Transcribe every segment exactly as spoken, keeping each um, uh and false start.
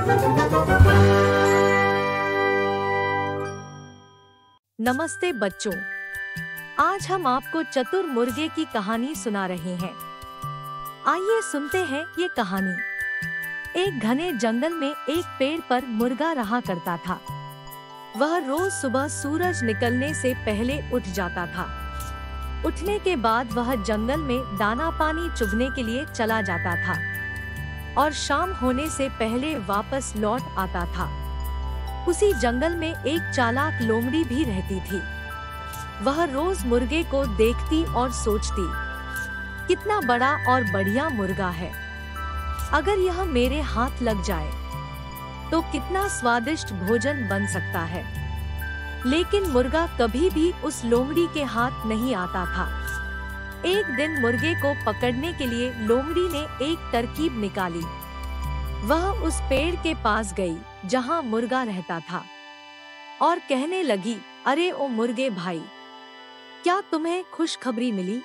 नमस्ते बच्चों, आज हम आपको चतुर मुर्गे की कहानी सुना रहे हैं। आइए सुनते हैं ये कहानी। एक घने जंगल में एक पेड़ पर मुर्गा रहा करता था। वह रोज सुबह सूरज निकलने से पहले उठ जाता था। उठने के बाद वह जंगल में दाना पानी चुगने के लिए चला जाता था और शाम होने से पहले वापस लौट आता था। उसी जंगल में एक चालाक लोमड़ी भी रहती थी। वह रोज मुर्गे को देखती और सोचती, कितना बड़ा और बढ़िया मुर्गा है। अगर यह मेरे हाथ लग जाए तो कितना स्वादिष्ट भोजन बन सकता है। लेकिन मुर्गा कभी भी उस लोमड़ी के हाथ नहीं आता था। एक दिन मुर्गे को पकड़ने के लिए लोमड़ी ने एक तरकीब निकाली। वह उस पेड़ के पास गई जहां मुर्गा रहता था और कहने लगी, अरे ओ मुर्गे भाई, क्या तुम्हें खुशखबरी मिली?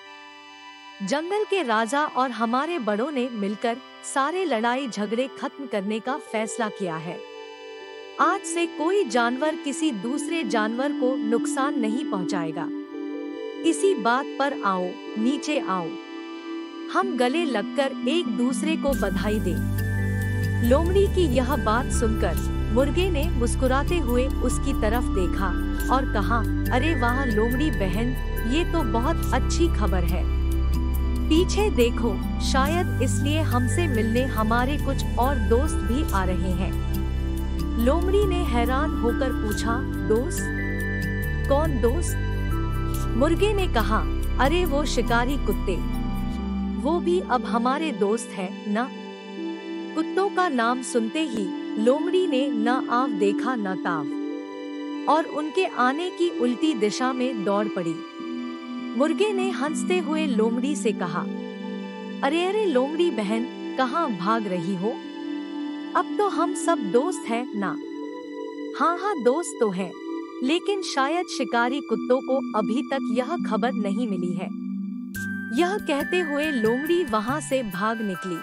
जंगल के राजा और हमारे बड़ों ने मिलकर सारे लड़ाई झगड़े खत्म करने का फैसला किया है। आज से कोई जानवर किसी दूसरे जानवर को नुकसान नहीं पहुंचाएगा। इसी बात पर आओ, नीचे आओ, हम गले लगकर एक दूसरे को बधाई दें। लोमड़ी की यह बात सुनकर मुर्गे ने मुस्कुराते हुए उसकी तरफ देखा और कहा, अरे वाह लोमड़ी बहन, ये तो बहुत अच्छी खबर है। पीछे देखो, शायद इसलिए हमसे मिलने हमारे कुछ और दोस्त भी आ रहे हैं। लोमड़ी ने हैरान होकर पूछा, दोस्त? कौन दोस्त? मुर्गे ने कहा, अरे वो शिकारी कुत्ते, वो भी अब हमारे दोस्त हैं ना। कुत्तों का नाम सुनते ही लोमड़ी ने न आव देखा न ताव और उनके आने की उल्टी दिशा में दौड़ पड़ी। मुर्गे ने हंसते हुए लोमड़ी से कहा, अरे अरे लोमड़ी बहन, कहाँ भाग रही हो? अब तो हम सब दोस्त हैं ना। हाँ हाँ दोस्त तो हैं, लेकिन शायद शिकारी कुत्तों को अभी तक यह खबर नहीं मिली है। यह कहते हुए लोमड़ी वहाँ से भाग निकली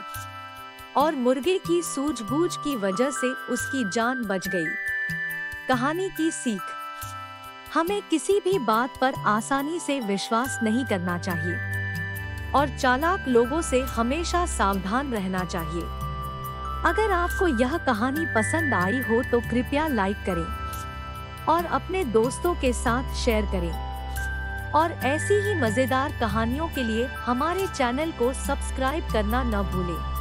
और मुर्गे की सूझबूझ की वजह से उसकी जान बच गई। कहानी की सीख, हमें किसी भी बात पर आसानी से विश्वास नहीं करना चाहिए और चालाक लोगों से हमेशा सावधान रहना चाहिए। अगर आपको यह कहानी पसंद आई हो तो कृपया लाइक करें और अपने दोस्तों के साथ शेयर करें। और ऐसी ही मजेदार कहानियों के लिए हमारे चैनल को सब्सक्राइब करना न भूलें।